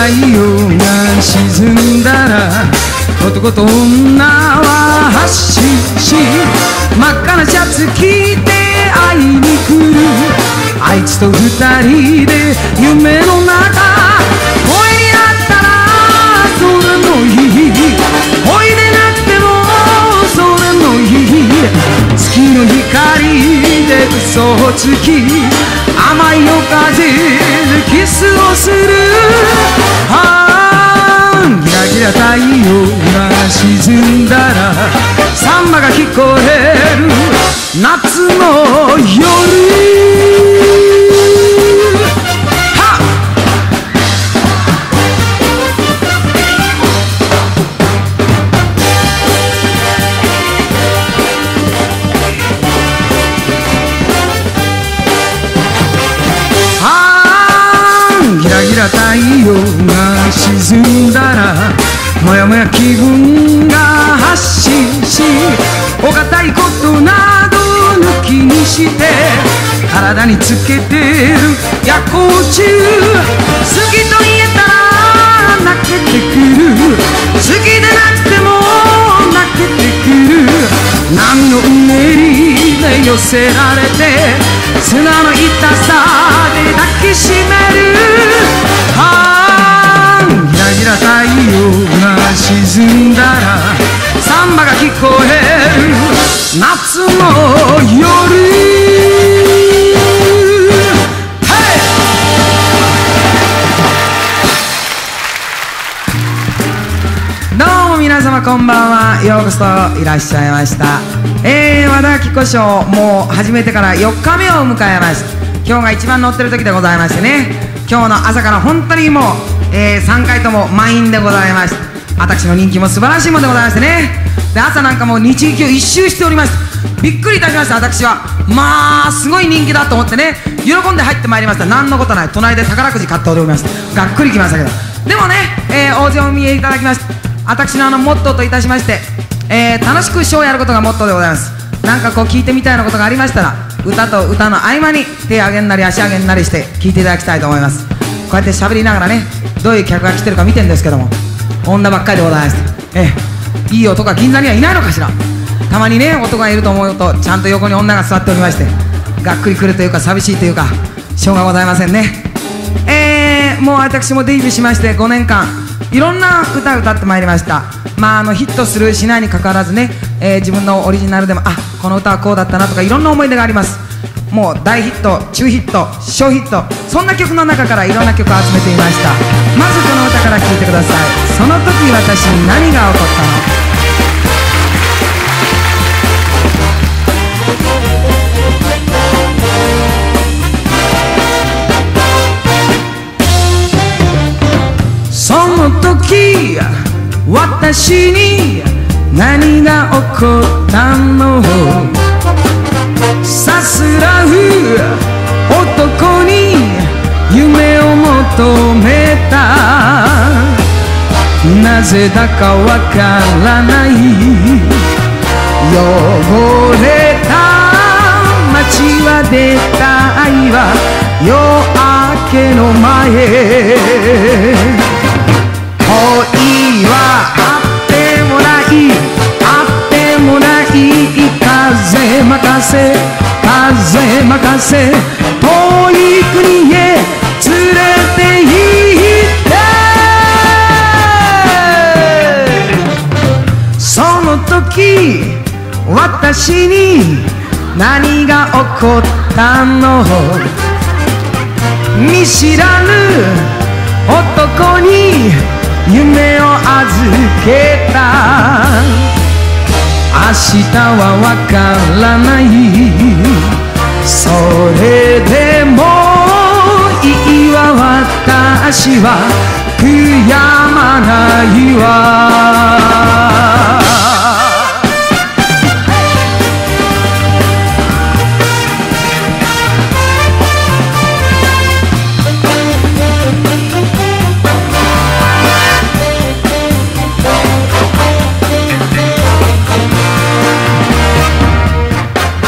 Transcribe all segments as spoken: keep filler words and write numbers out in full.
陽が沈んだら男と女は発信し、真っ赤なシャツ着て会いに来る。あいつと二人で夢の中、恋になったらそれもいい、恋でなくてもそれもいい。月の光で嘘をつき、甘い夜風でキスをする。あーギラギラ太陽が沈んだらサンバが聞こえる夏の夜。太陽が沈んだらもやもや気分が発信し、お堅いことなど抜きにして体につけてる夜光虫。好きと言えたら泣けてくる、好きでなくても泣けてくる。波のうねりで寄せられて砂の痛さで抱きしめる。あーギラギラ太陽が沈んだらサンバが聞こえる夏の夜。どうも皆様こんばんは、ようこそいらっしゃいました。えー、和田アキ子ショーもう始めてからよっかめを迎えました。今日が一番乗ってる時でございましてね、今日の朝から本当にもう、えー、さんかいとも満員でございました。私の人気も素晴らしいものでございましてね、で朝なんかもう日劇を一周しておりました。びっくりいたしました。私はまあすごい人気だと思ってね、喜んで入ってまいりました。何のことない、隣で宝くじ買っておりました。がっくりきましたけど、でもね、えー、大勢お見えいただきまして、私のあのモットーといたしまして、えー、楽しくショーをやることがモットーでございます。なんかこう聞いてみたいなことがありましたら、歌と歌の合間に手上げんなり足上げんなりして聞いていただきたいと思います。こうやって喋りながらね、どういう客が来てるか見てるんですけども、女ばっかりでございます。ええ、いい男が銀座にはいないのかしら。たまにね男がいると思うとちゃんと横に女が座っておりまして、がっくりくるというか寂しいというかしょうがございませんね。えー、もう私もデビューしましてごねんかんいろんな歌を歌ってまいりました。まああのヒットするしないにかかわらずね、えー、自分のオリジナルでもあこの歌はこうだったなとかいろんな思い出があります。もう大ヒット、中ヒット、小ヒット、そんな曲の中からいろんな曲を集めてみました。まずこの歌から聴いてください。その時私に何が起こったの。その時私に何が起こったの。さすらう男に夢を求めた。なぜだかわからない汚れた街は出たいわ夜明けの前。恋はあってもないあってもない風任せ風任せ遠い国へ連れて行って。その時私に何が起こったの。見知らぬ男に夢を預けた。明日はわからない。それでもいいわ私は悔やまないわ。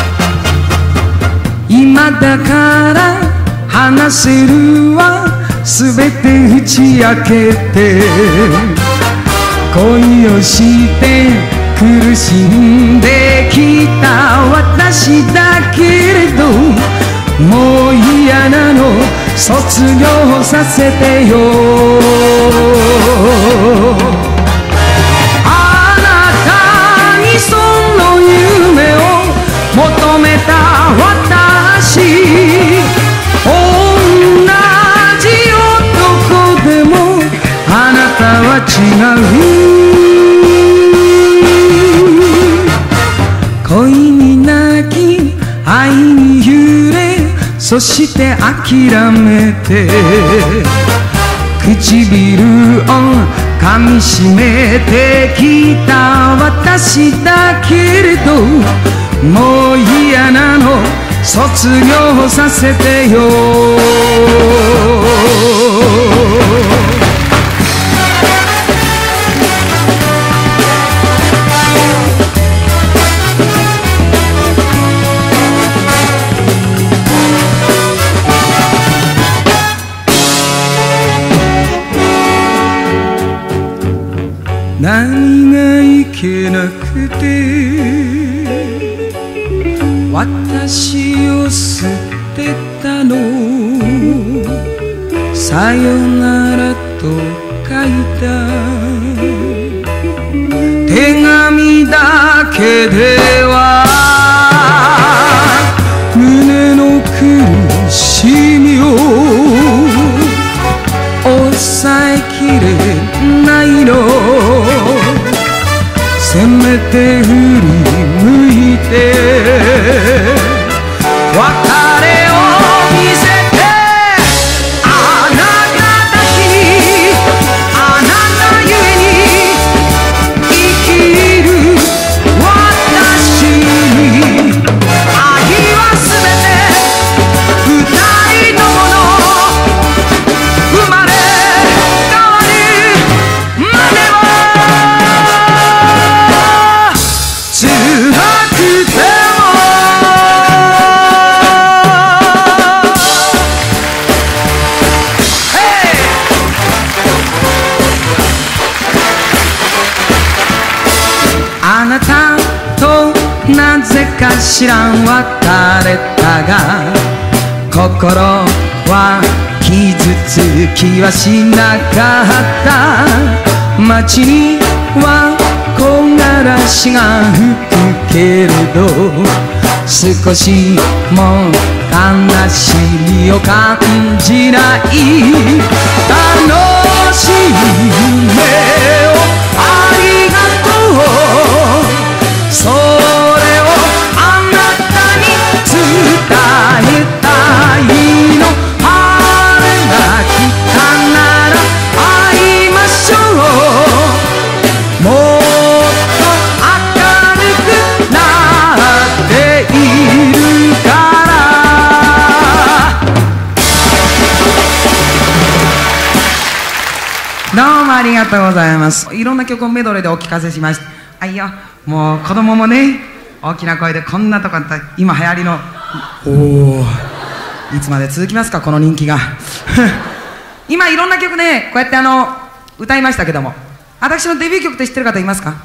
今だから話せるわ。 すべて打ち明けて恋をして苦しんできた私だけれどもう嫌なの卒業させてよあなたにその夢を求めた私同じ男でもあなたは違う恋に泣き愛に揺れそして諦めて唇を噛みしめてきた私だけれどもう嫌なの卒業させてよ何がいけなくて私を捨てたのさよならと書いた手紙だけでは胸の苦しみを抑えきれないのせめて振り向いて別れを見せてあなただけあなたゆえに生きる私に愛はすべて二人のもの生まれ変わるまでは辛くてもあなたとなぜか知らん別れたが心は傷つきはしなかった街には木枯らしが吹くけれど少しも悲しみを感じない楽しい夢をありがとうそれをあなたに伝えたいの晴れが来たなら会いましょうもっと明るくなっているからどうもありがとうございますいろんな曲をメドレーでお聴かせしましたあいよもう子供もね大きな声でこんなとこあった今流行りのおおいつまで続きますかこの人気が今いろんな曲ねこうやってあの歌いましたけども私のデビュー曲って知ってる方いますか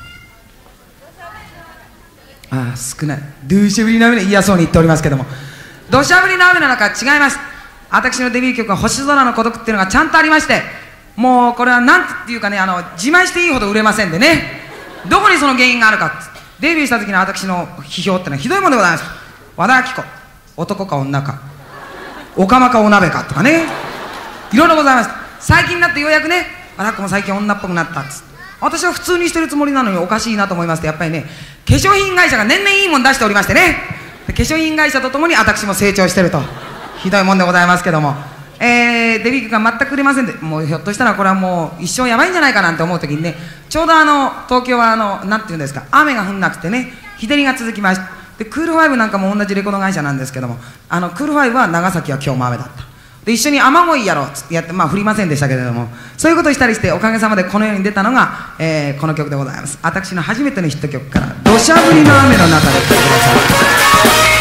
ああ少ないドゥーシャブリの雨で嫌そうに言っておりますけども土砂降りの雨の中違います私のデビュー曲は星空の孤独っていうのがちゃんとありましてもうこれはなんていうかねあの自慢していいほど売れませんでねどこにその原因があるかデビューした時の私の批評ってのはひどいものでございます和田アキ子男か女かお釜かお鍋かとかねいろいろございます最近になってようやくね和田アキ子も最近女っぽくなったっつ私は普通にしてるつもりなのにおかしいなと思いますとやっぱりね化粧品会社が年々いいもん出しておりましてね化粧品会社とともに私も成長してるとひどいもんでございますけどもえー、デビュー曲が全く売れませんでもうひょっとしたらこれはもう一生やばいんじゃないかなんて思う時にねちょうどあの東京はあのなんていうんですか雨が降んなくてね日照りが続きましたでクールファイブなんかも同じレコード会社なんですけどもあのクールファイブは長崎は今日も雨だったで一緒に雨乞いやろうっつってやってまあ降りませんでしたけれどもそういうことをしたりしておかげさまでこの世に出たのが、えー、この曲でございます私の初めてのヒット曲から「土砂降りの雨の中」で聴いてください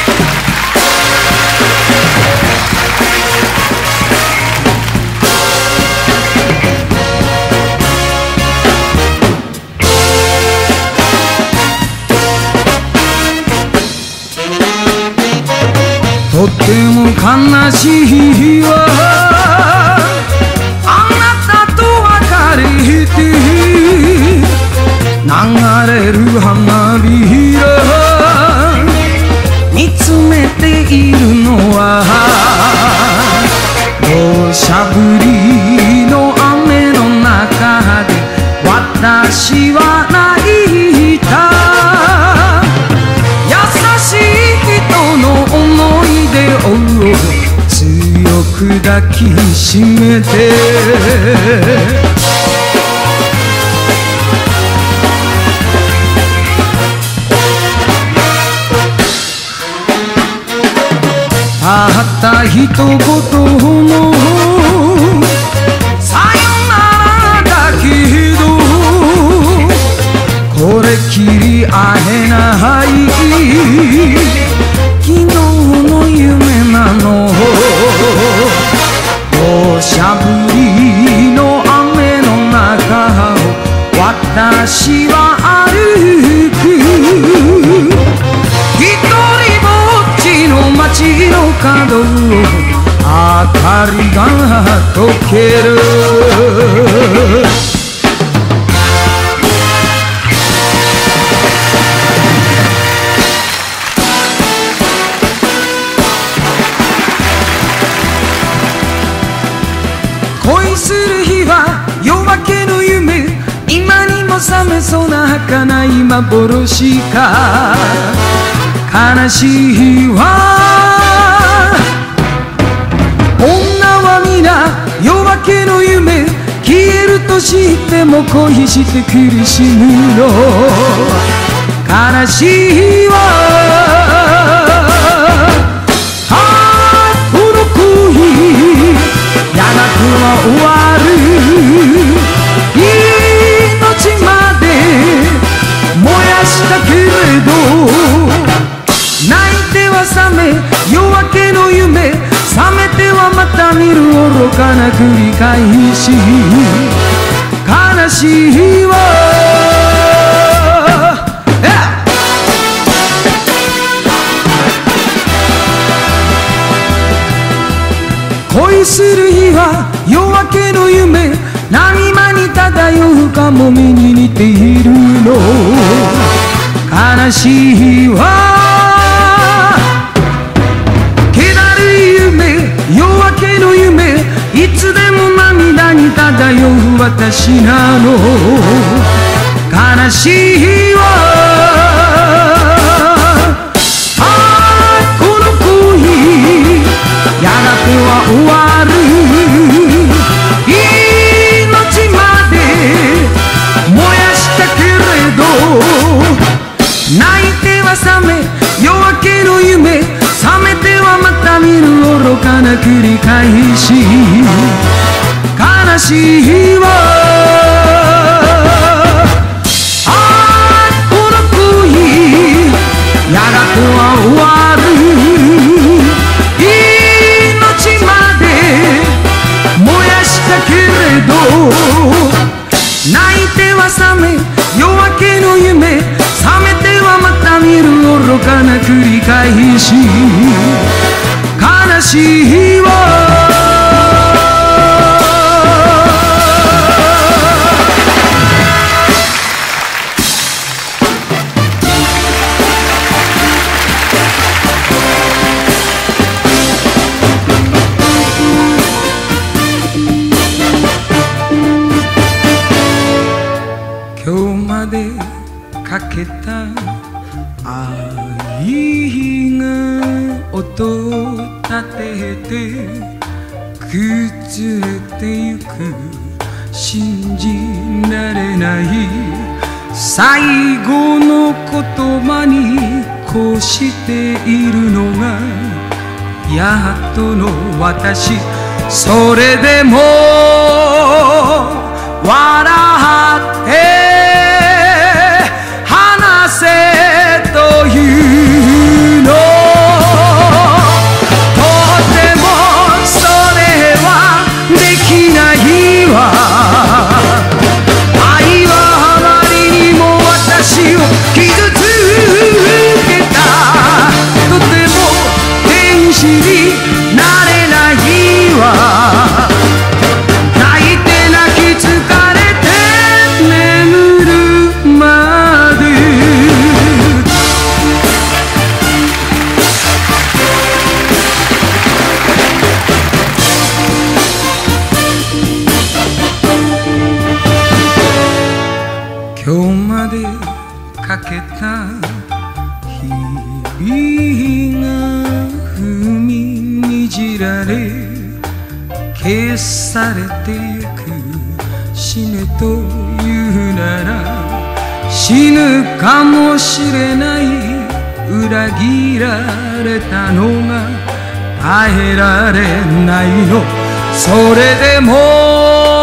抱きしめてたった一言のさよならだけどこれきり会えない昨日の夢なの土砂降りの雨の中を私は歩く一人ぼっちの街の角を明かりが溶ける恋する日は夜明けの夢今にも覚めそうな儚い幻か悲しい日は女は皆夜明けの夢消えると知っても恋して苦しむの悲しい日はああこの恋やがては終わる命まで燃やしたけれど泣いては覚め夜明けの夢覚めてはまた見る愚かな繰り返し悲しい日は恋する日は夜明けの夢波間に漂うかもめに似ているの悲しい日は気だるい夢夜明けの夢いつでも涙に漂う私なの悲しい日はああこの恋やがては終わる命まで燃やしたけれど泣いては覚め夜明けの夢覚めてはまた見る愚かな繰り返し悲しい日はああこの恋やがては終わるだけれど泣いては覚め夜明けの夢覚めてはまた見る愚かな繰り返し悲しい日は今日までかけた愛が音を立てて崩れてゆく信じられない最後の言葉にこうしているのがやっとの私それでも笑って話せというのとてもそれはできないわ愛はあまりにも私を傷つけたとても天使になれないわ泣いて泣き疲れて眠るまで今日までかけた日々が踏みにじられ消されてゆく。死ねというなら死ぬかもしれない。裏切られたのが耐えられないの。それでも